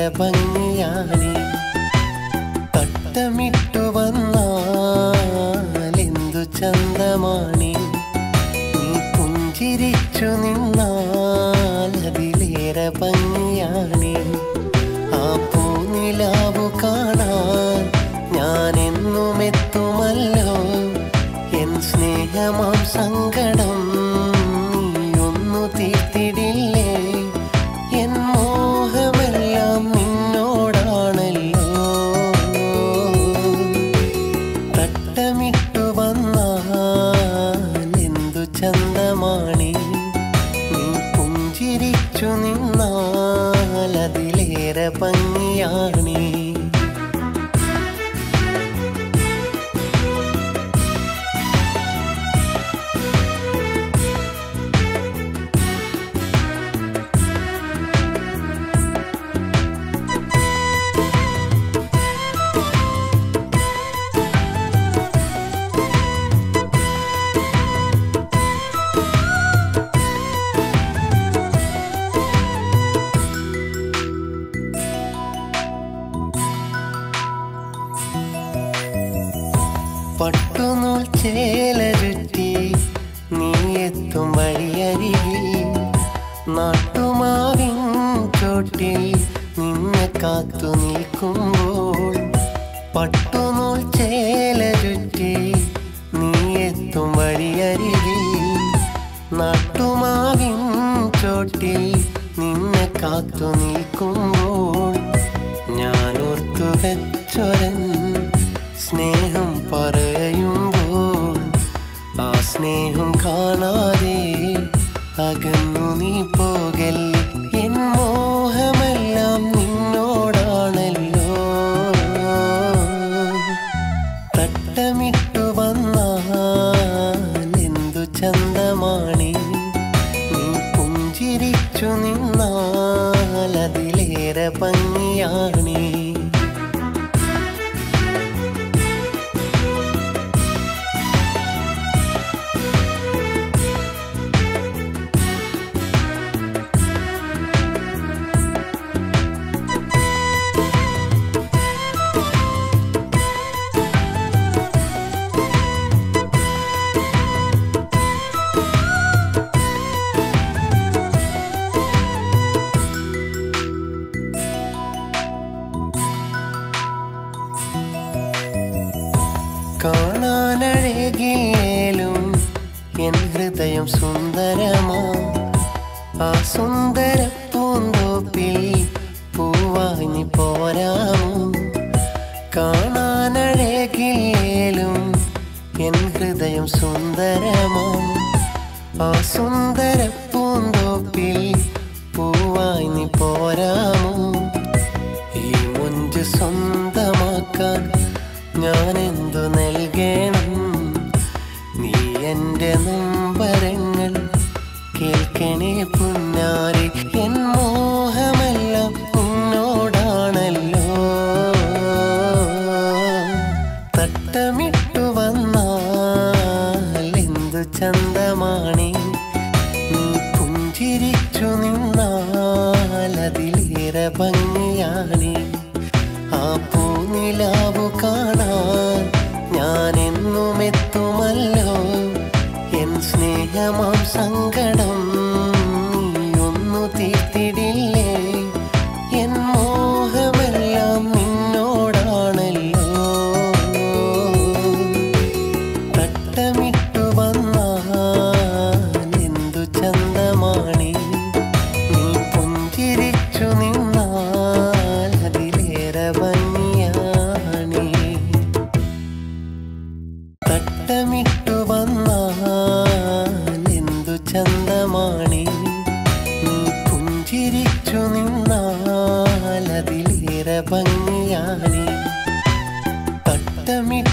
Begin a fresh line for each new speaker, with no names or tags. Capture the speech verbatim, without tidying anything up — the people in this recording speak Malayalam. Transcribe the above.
അതിലേറെ ഭംഗിയാണി. തട്ടമിട്ടു വന്നാലെന്തു ചന്തമാണി, നീ പുഞ്ചിരിച്ചു നിന്നാൽ അതിലേറെ ഭംഗിയാണി. ആ പൂനിലാവു കാണാൻ ഞാൻ എന്നും എത്തുമല്ലോ, എൻ സ്നേഹമാം സങ്കടം നീയൊന്നു തീർത്തിടില്ലേ. എൻ മോഹമെല്ലാം നിന്നോടാണല്ലോ. തട്ടമിട്ടു വന്നാൽ എന്തു ചന്തമാണി, നീ പുഞ്ചിരിച്ചു നിന്നാൽ അതിലേറെ ഭംഗിയാണി. പട്ടുനൂൽ ചേല ചുറ്റി നീ എത്തും വഴിയരികിൽ, നാട്ടുമാവിൻ ചോട്ടിൽ നിന്നെ കാത്തു നിൽക്കുമ്പോൾ. പട്ടുനൂൽ ചേല ചുറ്റി നീ എത്തും വഴിയരികിൽ, നാട്ടുമാവിൻ ചോട്ടിൽ നിന്നെ കാത്തു നിൽക്കുമ്പോൾ. ഞാൻ ഓർത്തു വെച്ചൊരൻ സ്നേഹം പറയുമ്പോൾ, ആ സ്നേഹം കാണാതെ അകന്നു നീ പോകൽ. എൻ മോഹമെല്ലാം നിന്നോടാണല്ലോ. തട്ടമിട്ടു വന്നാൽ എന്തു ചന്തമാണി, നീ പുഞ്ചിരിച്ചു നിന്നാൽ അതിലേറെ ഭംഗിയാണി. കാണാനഴകില്ലേലും എൻ ഹൃദയം സുന്ദരമാ, ആ സുന്ദര പൂന്തോപ്പിൽ പൂവായി നീ പോരാമോ. കാണാനഴകില്ലേലും എൻ ഹൃദയം സുന്ദരമാ, ആ സുന്ദര പൂന്തോപ്പിൽ പൂവായി നീ പോരാമോ. ഈ മുഞ്ച് സ്വന്തമാക്കാൻ ഞാൻ എന്തു നൽകണം, നീ എൻ്റെ നൊമ്പരങ്ങൾ കേൾക്കണേ പുന്നാരി. എൻ മോഹമെല്ലാം നിന്നോടാണല്ലോ. തട്ടമിട്ടു വന്നാൽ എന്തു ചന്തമാണി, നീ പുഞ്ചിരിച്ചു നിന്നാൽ അതിലേറെ ഭംഗിയാണി. ആ പൂനിലാവു കാണാൻ ഞാൻ എന്നും എത്തുമല്ലോ, എൻ സ്നേഹമാം സങ്കടം നീയൊന്നു തീർത്തിടില്ലേ. എൻ മോഹമെല്ലാം നിന്നോടാണല്ലോ. തട്ടമിട്ടു വന്നാൽ എന്തു ചന്തമാണി, നീ പുഞ്ചിരിച്ചു നിന്നാൽ അതിലേറെ ഭംഗിയാണി. തട്ടമിട്ടു വന്നാൽ എന്തു ചന്തമാണി, നീ പുഞ്ചിരിച്ചു നിന്നാൽ അതിലേറെ ഭംഗിയാണി. തട്ടമിട്ടു